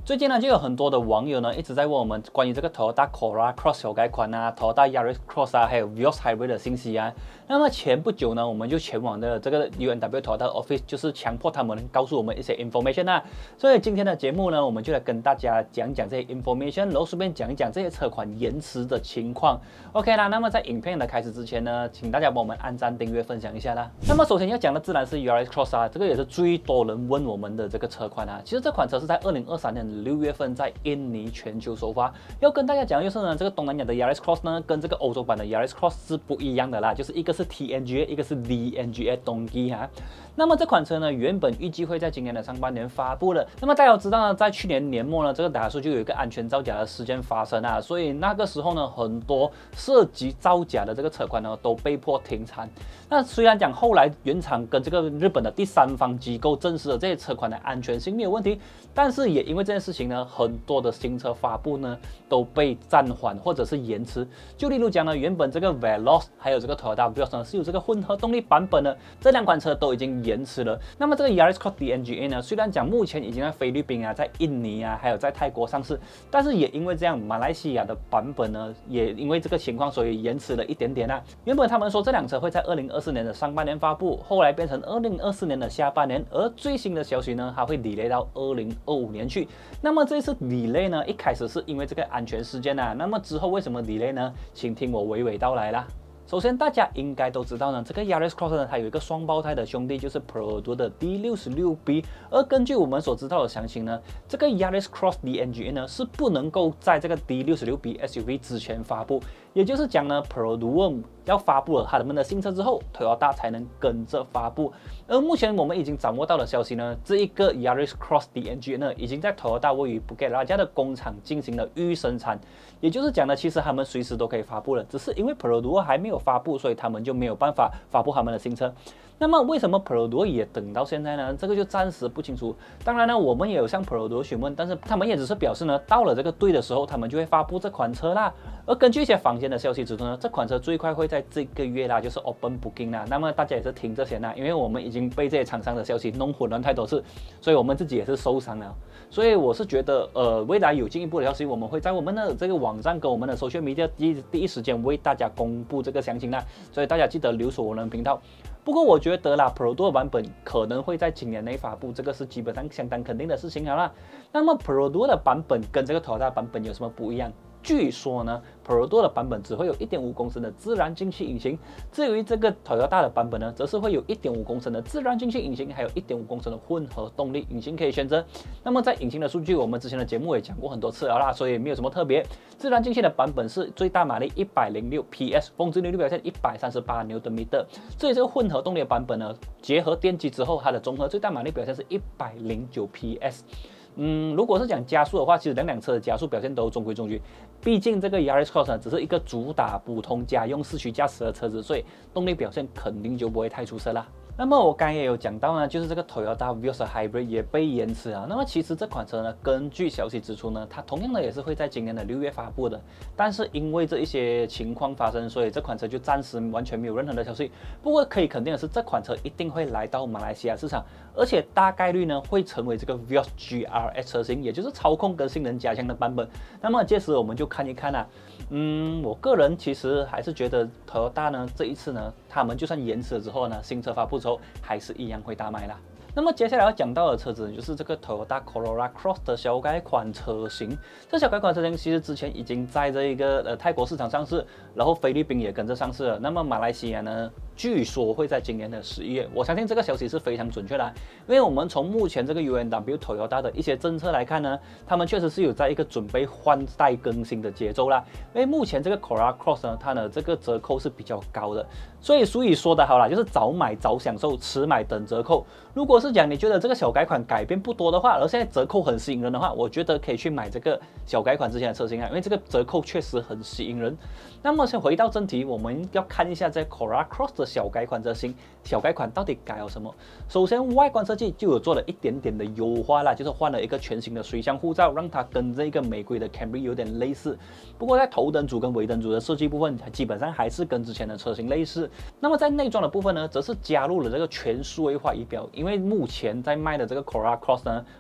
最近呢，就有很多的网友呢一直在问我们关于这个 Toyota Corolla Cross 小改款啊、Toyota Yaris Cross 啊，还有 Vios Hybrid 的信息啊。那么前不久呢，我们就前往的这个 UNW Toyota Office， 就是强迫他们告诉我们一些 information 啊。所以今天的节目呢，我们就来跟大家讲讲这些 information， 然后顺便讲一讲这些车款延迟的情况。OK 啦，那么在影片的开始之前呢，请大家帮我们按赞、订阅、分享一下啦。那么首先要讲的自然是 Yaris Cross 啊，这个也是最多人问我们的这个车款啊。其实这款车是在2023年6月份在印尼全球首发。要跟大家讲就是呢，这个东南亚的 Yaris Cross 呢，跟这个欧洲版的 Yaris Cross 是不一样的啦，就是一个是 TNGA， 一个是 DNGA 东基哈。那么这款车呢，原本预计会在今年的上半年发布的。那么大家都知道呢，在去年年末呢，这个达叔就有一个安全造假的事件发生啊，所以那个时候呢，很多涉及造假的这个车款呢，都被迫停产。那虽然讲后来原厂跟这个日本的第三方机构证实了这些车款的安全性没有问题，但是也因为这件事情呢，很多的新车发布呢都被暂缓或者是延迟。就例如讲呢，原本这个 Veloz 还有这个 Toyota Vios 呢是有这个混合动力版本的，这两款车都已经延迟了。那么这个 Yaris Cross DNGA 呢，虽然讲目前已经在菲律宾啊、在印尼啊，还有在泰国上市，但是也因为这样，马来西亚的版本呢，也因为这个情况，所以延迟了一点点啊。原本他们说这辆车会在2024年的上半年发布，后来变成2024年的下半年，而最新的消息呢，它会 delay 到2025年去。那么这一次 delay 呢，一开始是因为这个安全事件啊，那么之后为什么 delay 呢？请听我娓娓道来啦。首先，大家应该都知道呢，这个 Yaris Cross 呢，它有一个双胞胎的兄弟，就是 Perodua 的 D66B。而根据我们所知道的详情呢，这个 Yaris Cross DNGA 呢是不能够在这个 D66B SUV 之前发布，也就是讲呢 ，Perodua 要发布了他们的新车之后 ，Toyota 才能跟着发布。而目前我们已经掌握到的消息呢，这一个 Yaris Cross DNGA 呢，已经在 Toyota 位于 Bukit Raja 的工厂进行了预生产，也就是讲呢，其实他们随时都可以发布了，只是因为 Perodua 还没有发布，所以他们就没有办法发布他们的新车。那么为什么 Perodua 也等到现在呢？这个就暂时不清楚。当然呢，我们也有向 Perodua 询问，但是他们也只是表示呢，到了这个对的时候，他们就会发布这款车啦。而根据一些坊间的消息指出呢，这款车最快会在这个月啦，就是 Open Booking 啦。那么大家也是听这些啦，因为我们已经被这些厂商的消息弄混乱太多次，所以我们自己也是受伤了。所以我是觉得，未来有进一步的消息，我们会在我们的这个网站跟我们的social media第一时间为大家公布这个详情啦。所以大家记得留守我们的频道。不过我觉得啦 ，Perodua 版本可能会在今年内发布，这个是基本上相当肯定的事情好啦。那么 Perodua 的版本跟这个 Toyota 版本有什么不一样？据说呢 ，Perodua 的版本只会有1.5公升的自然进气引擎，至于这个 Toyota 的版本呢，则是会有1.5公升的自然进气引擎，还有1.5公升的混合动力引擎可以选择。那么在引擎的数据，我们之前的节目也讲过很多次了啦，所以没有什么特别。自然进气的版本是最大马力106 PS， 峰值扭力表现138 Nm。至于这个混合动力的版本呢，结合电机之后，它的综合最大马力表现是109 PS。如果是讲加速的话，其实两辆车的加速表现都中规中矩。毕竟这个 Yaris Cross 呢，只是一个主打普通家用四驱驾驶的车子，所以动力表现肯定就不会太出色啦。那么我刚才也有讲到呢，就是这个 Toyota Vios Hybrid 也被延迟啊。那么其实这款车呢，根据消息指出呢，它同样的也是会在今年的6月发布的。但是因为这一些情况发生，所以这款车就暂时完全没有任何的消息。不过可以肯定的是，这款车一定会来到马来西亚市场，而且大概率呢会成为这个 Vios GRS 车型，也就是操控跟性能加强的版本。那么届时我们就看一看啊。我个人其实还是觉得 Toyota 呢这一次呢，他们就算延迟了之后呢，新车发布之后还是一样会大卖啦。那么接下来要讲到的车子就是这个 Toyota Corolla Cross 的小改款车型。这小改款车型其实之前已经在这一个泰国市场上市，然后菲律宾也跟着上市了。那么马来西亚呢，据说会在今年的11月。我相信这个消息是非常准确的，因为我们从目前这个 UNW Toyota 的一些政策来看呢，他们确实是有在一个准备换代更新的节奏啦。因为目前这个 Corolla Cross 呢，它的这个折扣是比较高的，所以俗语说的好啦，就是早买早享受，迟买等折扣。如果是讲你觉得这个小改款改变不多的话，而现在折扣很吸引人的话，我觉得可以去买这个小改款之前的车型啊，因为这个折扣确实很吸引人。那么先回到正题，我们要看一下这 Corolla Cross 的小改款车型，小改款到底改了什么？首先外观设计就有做了一点点的优化啦，就是换了一个全新的水箱护罩，让它跟这个美规的 Camry 有点类似。不过在头灯组跟尾灯组的设计部分，基本上还是跟之前的车型类似。那么在内装的部分呢，则是加入了这个全数位化仪表，因为目前在卖的这个 Corolla Cross 呢，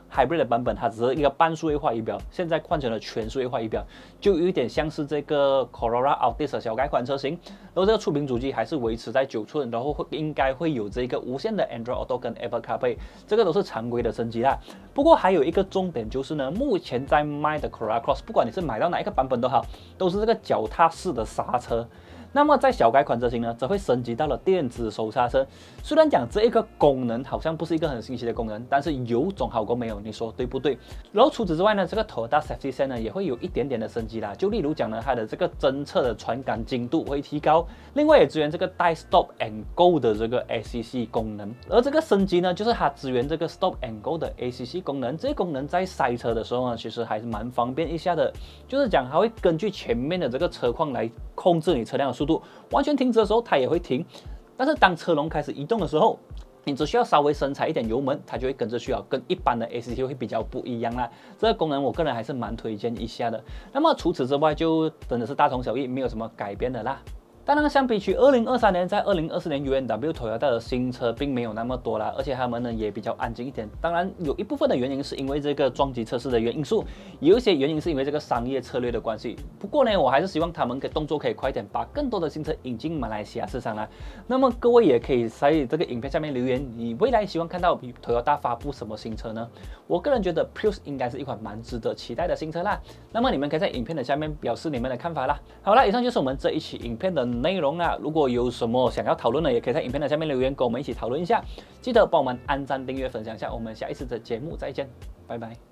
Hybrid 的版本它只是一个半数位化仪表，现在换成了全数位化仪表，就有一点像是这个 Corolla Altis 的小改款车型。然后这个触屏主机还是维持在9寸，然后应该会有这个无线的 Android Auto 跟 Apple CarPlay， 这个都是常规的升级啦。不过还有一个重点就是呢，目前在卖的 Corolla Cross， 不管你是买到哪一个版本都好，都是这个脚踏式的刹车。那么在小改款车型呢，则会升级到了电子手刹车。虽然讲这一个功能好像不是一个很新奇的功能，但是有总好过没有，你说对不对？然后除此之外呢，这个 Toyota Safety Sense 呢也会有一点点的升级啦。就例如讲呢，它的这个侦测的传感精度会提高，另外也支援这个带 Stop and Go 的这个 ACC 功能。而这个升级呢，就是它支援这个 Stop and Go 的 ACC 功能。这个功能在塞车的时候呢，其实还是蛮方便一下的。就是讲它会根据前面的这个车况来控制你车辆的速度，完全停止的时候它也会停，但是当车龙开始移动的时候，你只需要稍微深踩一点油门，它就会跟着去了，跟一般的 ACC 会比较不一样啦。这个功能我个人还是蛮推荐一下的。那么除此之外，就真的是大同小异，没有什么改变的啦。当然，相比起2023年，在2024年 UNW Toyota 的新车并没有那么多啦，而且他们呢也比较安静一点。当然，有一部分的原因是因为这个撞击测试的因素，有一些原因是因为这个商业策略的关系。不过呢，我还是希望他们动作可以快点，把更多的新车引进马来西亚市场啦。那么各位也可以在这个影片下面留言，你未来希望看到Toyota发布什么新车呢？我个人觉得 Prius 应该是一款蛮值得期待的新车啦。那么你们可以在影片的下面表示你们的看法啦。好啦，以上就是我们这一期影片的内容啦。如果有什么想要讨论的，也可以在影片的下面留言，跟我们一起讨论一下。记得帮我们按赞、订阅、分享一下。我们下一次的节目再见，拜拜。